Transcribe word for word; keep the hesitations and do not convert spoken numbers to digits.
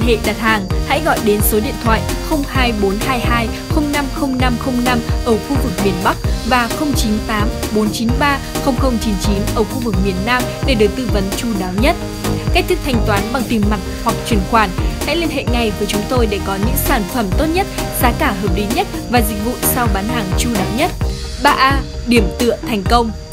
hệ đặt hàng, hãy gọi đến số điện thoại không hai bốn hai hai không năm không năm không năm ở khu vực miền Bắc và không chín tám bốn chín ba không không chín chín ở khu vực miền Nam để được tư vấn chu đáo nhất. Cách thức thanh toán bằng tiền mặt hoặc chuyển khoản, hãy liên hệ ngay với chúng tôi để có những sản phẩm tốt nhất, giá cả hợp lý nhất và dịch vụ sau bán hàng chu đáo nhất. ba A. Điểm tựa thành công.